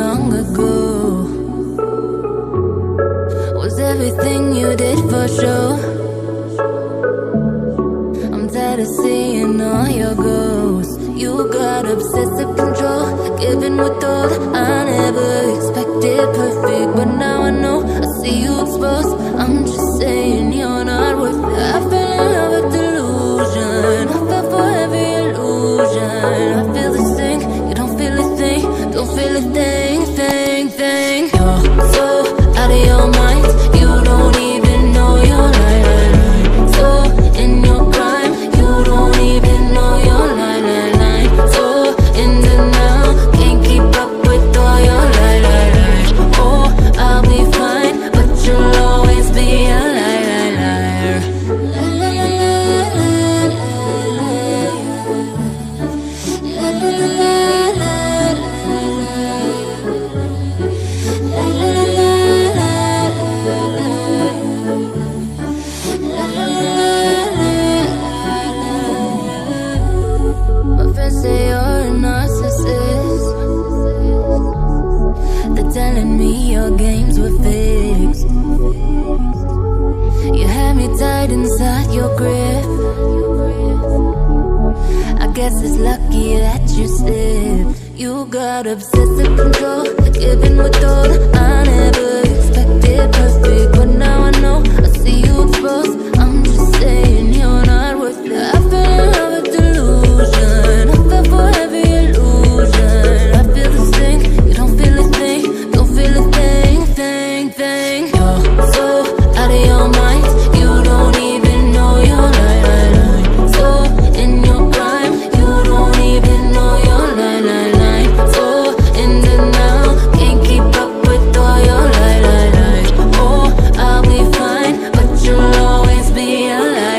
long ago. Was everything you did for sure? I'm tired of seeing all your ghosts. You got obsessive control, giving with all. I never expected perfect, but now I know. I see you exposed. I'm just saying you're not worth it. I fell in love with delusion. I fell for every illusion. I feel this thing, you don't feel a thing. Don't feel a thing, thing, thing. You're so out of your mind. You don't even know you're lying. So in your prime, you don't even know you're lying. So in the now, can't keep up with all your lies. Oh, I'll be fine, but you'll always be a liar. My friends say you're a narcissist. They're telling me your games were fixed. You had me tight inside your grip. I guess it's lucky that you slipped. You got obsessive control, giving with all. I never expected perfect, but now I know. I see you exposed. I'm just saying you're not worth it. I fell in love with delusion. I fell for every illusion. I feel this thing, you don't feel a thing. Don't feel a thing, thing, thing. You're so out of your mind. You don't even know you're lying. So in your prime, you don't even know you're lying. So in the now, can't keep up with all your lies. Oh, I'll be fine, but you'll always be a liar.